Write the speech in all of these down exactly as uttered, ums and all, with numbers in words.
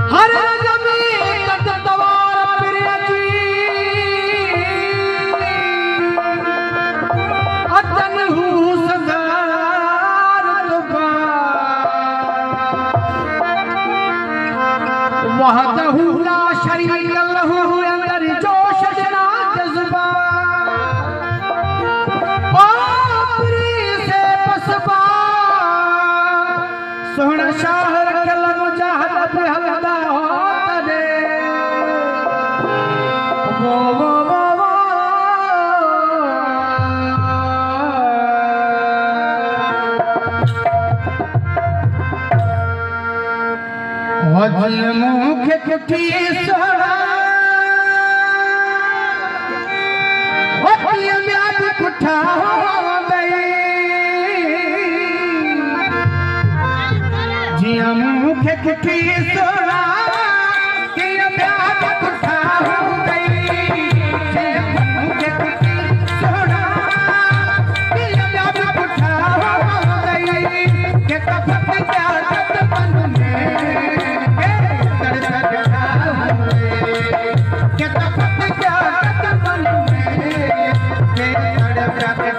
हर जमीन तत्वार प्रियजी अतन हु सदार तुबा वहदहु ला शरीक लहु अंदर जोश शना जज्बा पापरी से पसबा सोहना शाहर कलम मुजाहद हलदा होता दे वो वो वो वो वजल मुख की सोहना वो ये म्याद कुठा हो गई जिया मुख की सोना कि म्याद कुठा हो गई जिया मुख की सोना कि म्याद कुठा हो गई के कपट क्या कट बन में कर कर के कपट क्या कट बन में के कर कर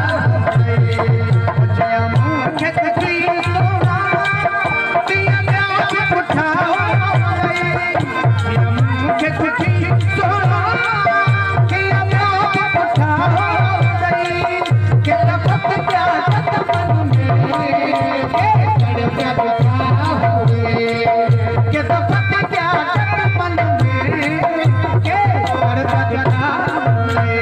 जिया मुख की सोना जिया म्याद कुठा हो गई जिया मुख की सोना जिया म्याद कुठा हो गई के कपट क्या कट बन में के कर कर हो गई के कपट क्या कट बन में के कर कर हो गई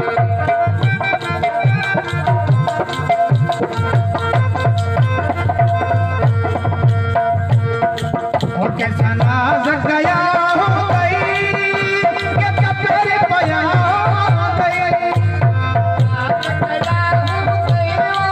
और कैसा नाज गया हो गई के कपड़े पया हो गई गया हो गई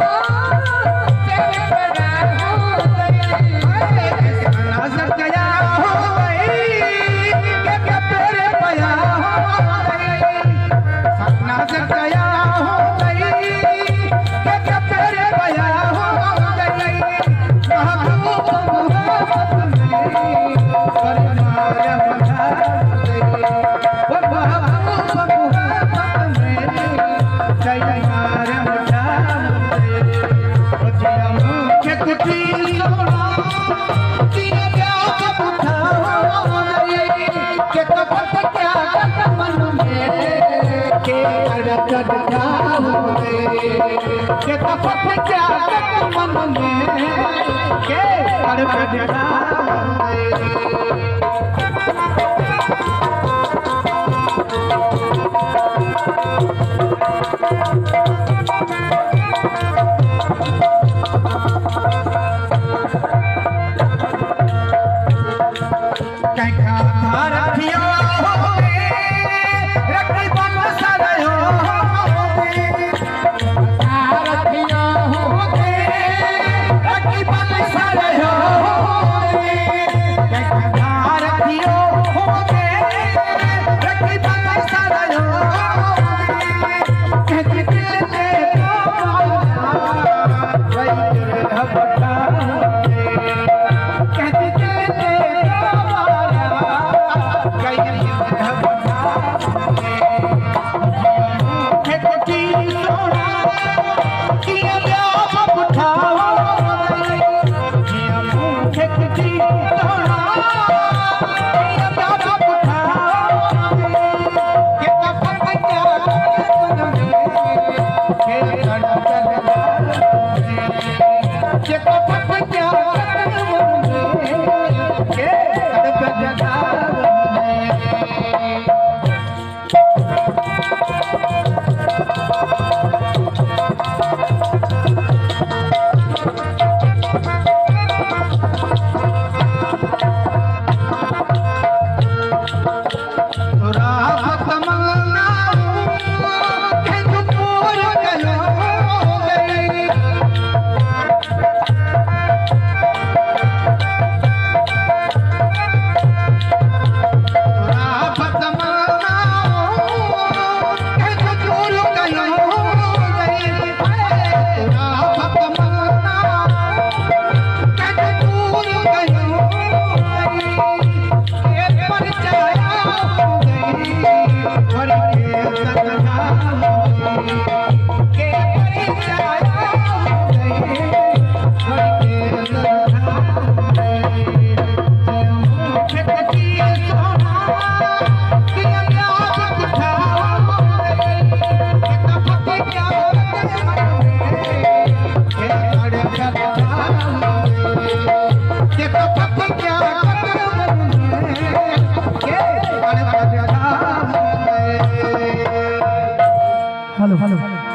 तेरे बड़ा हो गई कैसा नाज गया हो गई के कपड़े पया हो गई सपना से गया हो गई के कपड़े पया हो गई महबूब मोहब्बत में पर माया बुझा गई वो महबूब मोहब्बत में जय मार बुझा गई वो जिया मुख कुटी सोना जिया म्याद कुठा हो गई के कपट क्या कट मन में के कर कर हो गई के कपट क्या कट मन में के कर कर हो गई कैका धारथिया हो गए रखी बन सरयो हो गए धारथिया हो गए रखी बन सरयो हो गए कैका धारथिया हो गए रखी बन सरयो हो गए कहती दिल से तो वही घबरा कहती दिल से हेलो हेलो